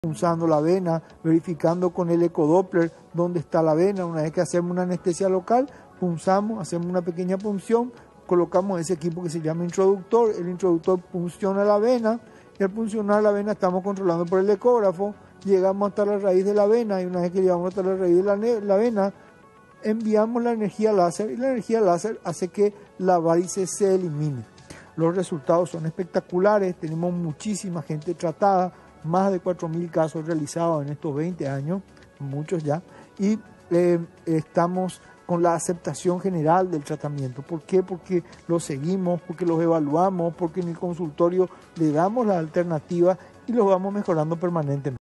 punzando la vena, verificando con el ecodoppler dónde está la vena. Una vez que hacemos una anestesia local, punzamos, hacemos una pequeña punción, colocamos ese equipo que se llama introductor. El introductor punciona la vena y al puncionar la vena estamos controlando por el ecógrafo. Llegamos hasta la raíz de la vena y una vez que llegamos hasta la raíz de la vena, enviamos la energía láser y la energía láser hace que la varice se elimine. Los resultados son espectaculares, tenemos muchísima gente tratada, más de 4.000 casos realizados en estos 20 años, muchos ya, y estamos con la aceptación general del tratamiento. ¿Por qué? Porque lo seguimos, porque los evaluamos, porque en el consultorio le damos la alternativa y los vamos mejorando permanentemente.